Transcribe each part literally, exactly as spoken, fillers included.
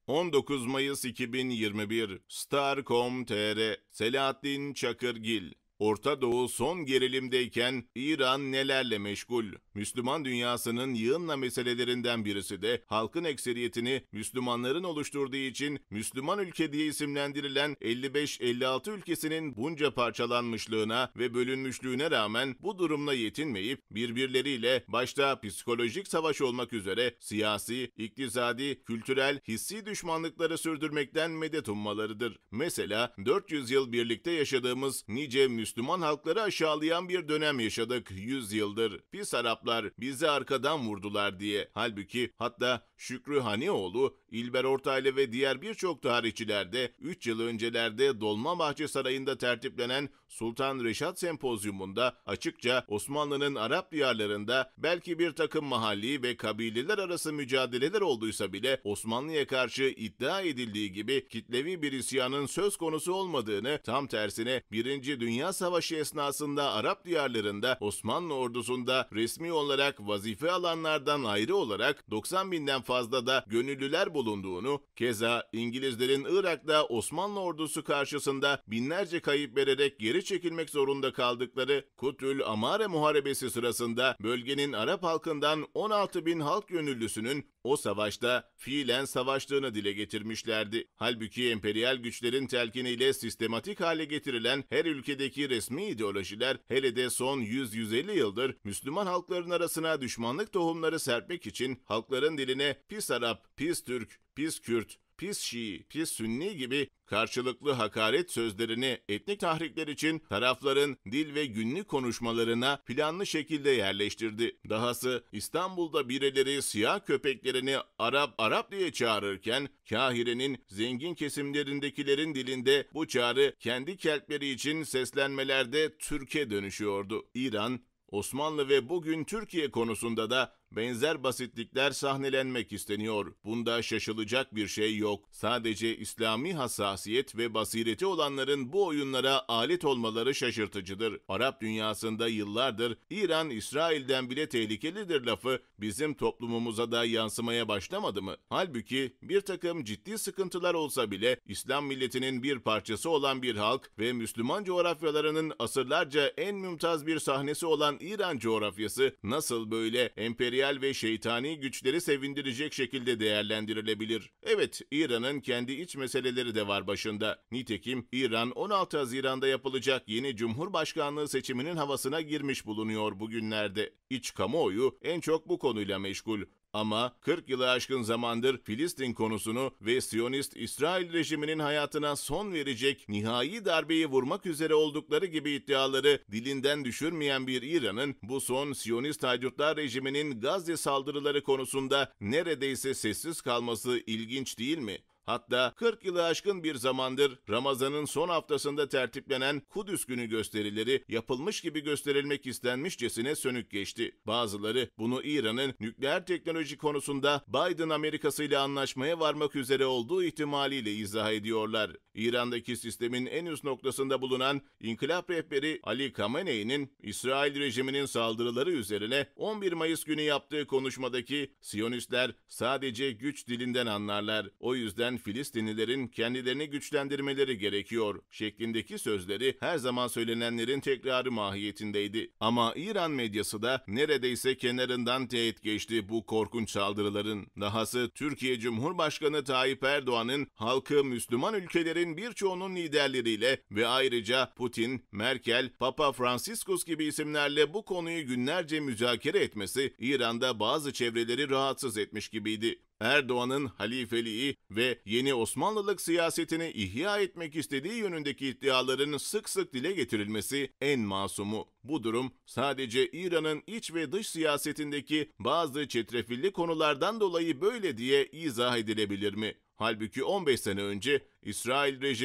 on dokuz Mayıs iki bin yirmi bir Star nokta com nokta tr Selahattin Çakırgil. Orta Doğu son gerilimdeyken İran nelerle meşgul? Müslüman dünyasının yığınla meselelerinden birisi de halkın ekseriyetini Müslümanların oluşturduğu için Müslüman ülke diye isimlendirilen elli beş elli altı ülkesinin bunca parçalanmışlığına ve bölünmüşlüğüne rağmen bu durumla yetinmeyip birbirleriyle başta psikolojik savaş olmak üzere siyasi, iktisadi, kültürel, hissi düşmanlıkları sürdürmekten medet ummalarıdır. Mesela dört yüz yıl birlikte yaşadığımız nice Müslüman halkları aşağılayan bir dönem yaşadık yüz yıldır. Pis Araplar bizi arkadan vurdular diye. Halbuki hatta Şükrü Hanioğlu, İlber Ortaylı ve diğer birçok tarihçiler de üç yıl öncelerde Dolmabahçe Sarayı'nda tertiplenen Sultan Reşat Sempozyumunda açıkça Osmanlı'nın Arap diyarlarında belki bir takım mahalli ve kabileler arası mücadeleler olduysa bile Osmanlı'ya karşı iddia edildiği gibi kitlevi bir isyanın söz konusu olmadığını, tam tersine Birinci Dünya Savaşı esnasında Arap diyarlarında Osmanlı ordusunda resmi olarak vazife alanlardan ayrı olarak doksan binden fazla da gönüllüler bulunduğunu, keza İngilizlerin Irak'ta Osmanlı ordusu karşısında binlerce kayıp vererek geri çekilmek zorunda kaldıkları Kutül Amare Muharebesi sırasında bölgenin Arap halkından on altı bin halk gönüllüsünün o savaşta fiilen savaştığını dile getirmişlerdi. Halbuki emperyal güçlerin telkiniyle sistematik hale getirilen her ülkedeki resmi ideolojiler, hele de son yüz yüz elli yıldır Müslüman halkların arasına düşmanlık tohumları serpmek için halkların diline pis Arap, pis Türk, pis Kürt, pis Şii, pis Sünni gibi karşılıklı hakaret sözlerini etnik tahrikler için tarafların dil ve günlük konuşmalarına planlı şekilde yerleştirdi. Dahası İstanbul'da birileri siyah köpeklerini Arap Arap diye çağırırken Kahire'nin zengin kesimlerindekilerin dilinde bu çağrı kendi kelpleri için seslenmelerde Türk'e dönüşüyordu. İran, Osmanlı ve bugün Türkiye konusunda da benzer basitlikler sahnelenmek isteniyor. Bunda şaşılacak bir şey yok. Sadece İslami hassasiyet ve basireti olanların bu oyunlara alet olmaları şaşırtıcıdır. Arap dünyasında yıllardır İran, İsrail'den bile tehlikelidir lafı bizim toplumumuza da yansımaya başlamadı mı? Halbuki bir takım ciddi sıkıntılar olsa bile İslam milletinin bir parçası olan bir halk ve Müslüman coğrafyalarının asırlarca en mümtaz bir sahnesi olan İran coğrafyası nasıl böyle emperyal ve şeytani güçleri sevindirecek şekilde değerlendirilebilir? Evet, İran'ın kendi iç meseleleri de var başında. Nitekim İran on altı Haziran'da yapılacak yeni Cumhurbaşkanlığı seçiminin havasına girmiş bulunuyor bugünlerde. İç kamuoyu en çok bu konuyla meşgul. Ama kırk yılı aşkın zamandır Filistin konusunu ve Siyonist İsrail rejiminin hayatına son verecek nihai darbeyi vurmak üzere oldukları gibi iddiaları dilinden düşürmeyen bir İran'ın bu son Siyonist haydutlar rejiminin Gazze saldırıları konusunda neredeyse sessiz kalması ilginç değil mi? Hatta kırk yılı aşkın bir zamandır Ramazan'ın son haftasında tertiplenen Kudüs Günü gösterileri yapılmış gibi gösterilmek istenmişçesine sönük geçti. Bazıları bunu İran'ın nükleer teknoloji konusunda Biden Amerikası ile anlaşmaya varmak üzere olduğu ihtimaliyle izah ediyorlar. İran'daki sistemin en üst noktasında bulunan İnkılap rehberi Ali Khamenei'nin İsrail rejiminin saldırıları üzerine on bir Mayıs günü yaptığı konuşmadaki Siyonistler sadece güç dilinden anlarlar. O yüzden Filistinlilerin kendilerini güçlendirmeleri gerekiyor şeklindeki sözleri her zaman söylenenlerin tekrarı mahiyetindeydi. Ama İran medyası da neredeyse kenarından teyit geçti bu korkunç saldırıların. Dahası Türkiye Cumhurbaşkanı Tayyip Erdoğan'ın halkı Müslüman ülkelerin birçoğunun liderleriyle ve ayrıca Putin, Merkel, Papa Franciscus gibi isimlerle bu konuyu günlerce müzakere etmesi İran'da bazı çevreleri rahatsız etmiş gibiydi. Erdoğan'ın halifeliği ve yeni Osmanlılık siyasetini ihya etmek istediği yönündeki iddiaların sık sık dile getirilmesi en masumu. Bu durum sadece İran'ın iç ve dış siyasetindeki bazı çetrefilli konulardan dolayı böyle diye izah edilebilir mi? Halbuki on beş sene önce İsrail rejimi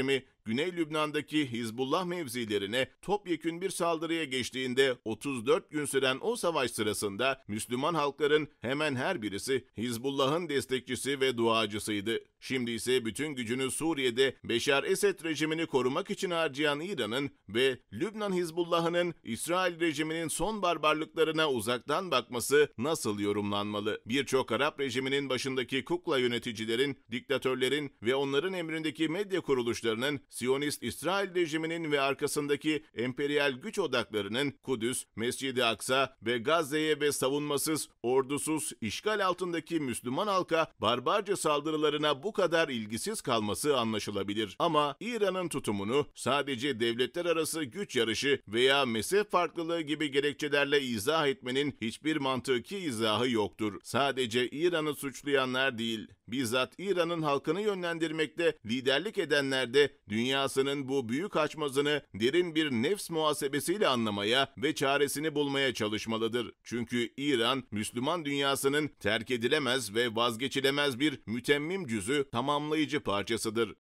Güney Lübnan'daki Hizbullah mevzilerine topyekün bir saldırıya geçtiğinde otuz dört gün süren o savaş sırasında Müslüman halkların hemen her birisi Hizbullah'ın destekçisi ve duacısıydı. Şimdi ise bütün gücünü Suriye'de Beşar Esed rejimini korumak için harcayan İran'ın ve Lübnan Hizbullah'ının İsrail rejiminin son barbarlıklarına uzaktan bakması nasıl yorumlanmalı? Birçok Arap rejiminin başındaki kukla yöneticilerin, diktatörlerin ve onların emrindeki medya kuruluşlarının, Siyonist İsrail rejiminin ve arkasındaki emperyal güç odaklarının Kudüs, Mescid-i Aksa ve Gazze'ye ve savunmasız, ordusuz, işgal altındaki Müslüman halka barbarca saldırılarına bu kadar ilgisiz kalması anlaşılabilir. Ama İran'ın tutumunu sadece devletler arası güç yarışı veya mezhep farklılığı gibi gerekçelerle izah etmenin hiçbir mantıki izahı yoktur. Sadece İran'ı suçlayanlar değil, bizzat İran'ın halkını yönlendirmekte liderlik edenler de dünyasının bu büyük açmazını derin bir nefs muhasebesiyle anlamaya ve çaresini bulmaya çalışmalıdır. Çünkü İran, Müslüman dünyasının terk edilemez ve vazgeçilemez bir mütemmim cüzü, tamamlayıcı parçasıdır.